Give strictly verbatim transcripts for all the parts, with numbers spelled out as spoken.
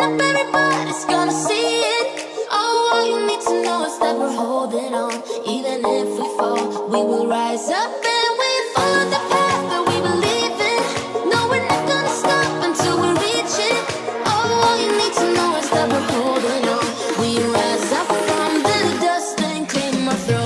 up, everybody's gonna see it. Oh, all you need to know is that we're holding on. Even if we fall, we will rise up and we follow the path that we believe in. No, we're not gonna stop until we reach it. Oh, all you need to know is that we're holding on. We rise up from the dust and claim our throne.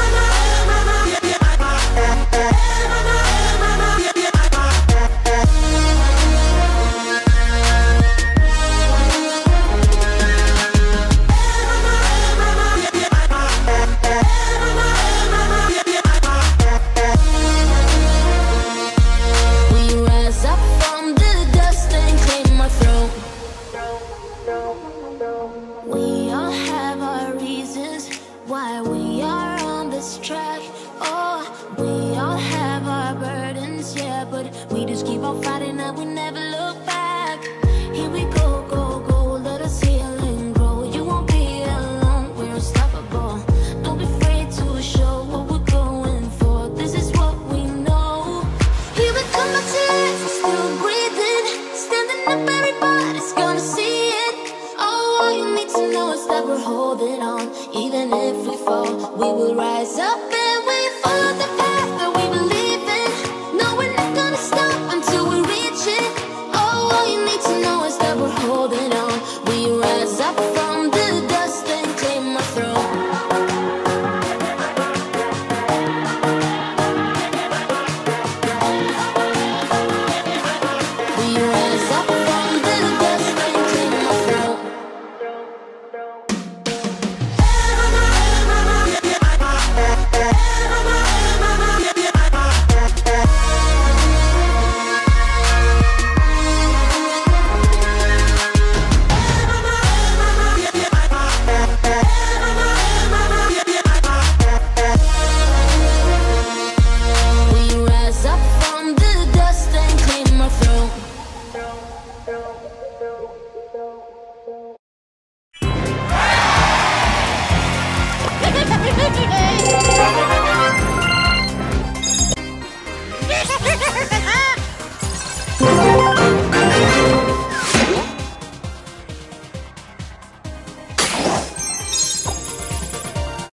We all have our reasons why we are on this track. Oh, we all have our burdens, yeah, but we just keep on fighting and we never look back. Here we go, go, go, let us heal and grow. You won't be alone, we're unstoppable. Don't be afraid to show what we're going for. This is what we know. Here we come back to life, we're still breathing. Standing up, everybody's gonna see it. Oh, all you need to know is that we're holding on. Even if we fall, we will rise up and we follow the path that we believe in. No, we're not gonna stop until we reach it. Oh, all you need to know is that we're holding on. We rise up from